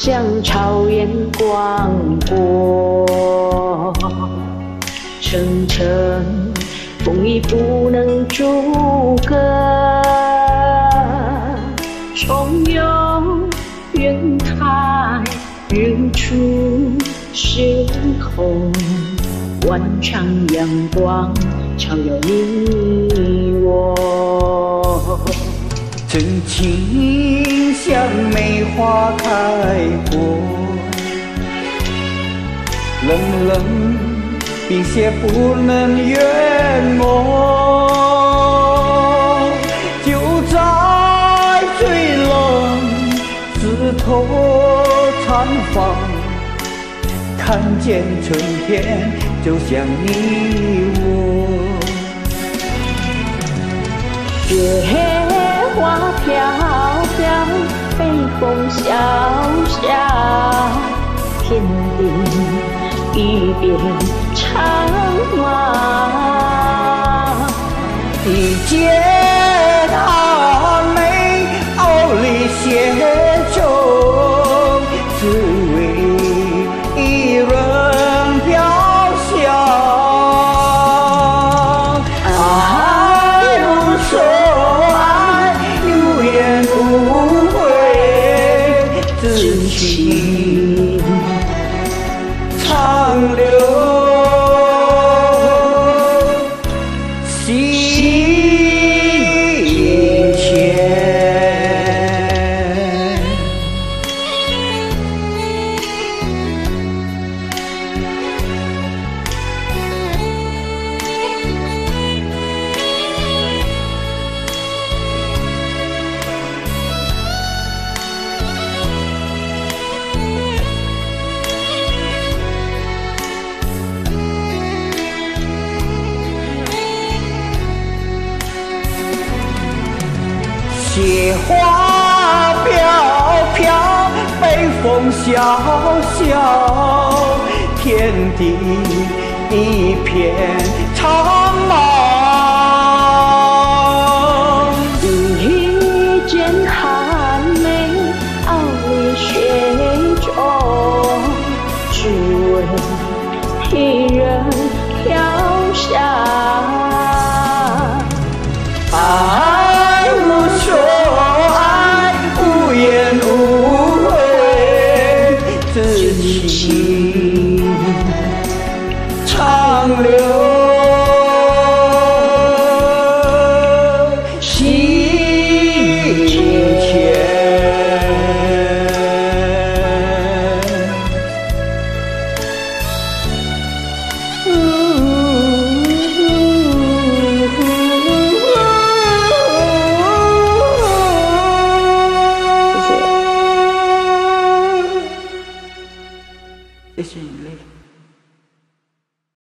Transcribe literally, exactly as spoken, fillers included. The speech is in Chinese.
像草原广阔，层层风雨不能阻隔，从有云台日出时空，万丈阳光照耀你我。 真情像梅花开过，冷冷冰雪不能淹没。就在最冷枝头绽放，看见春天就像你我。 月花飘飘，北风萧萧，天地一别苍茫。 一见阿妹傲立雪中，只为一人飘香。爱如说爱，永远不会真情长留。雪花飘飘，北风萧萧，天地一片苍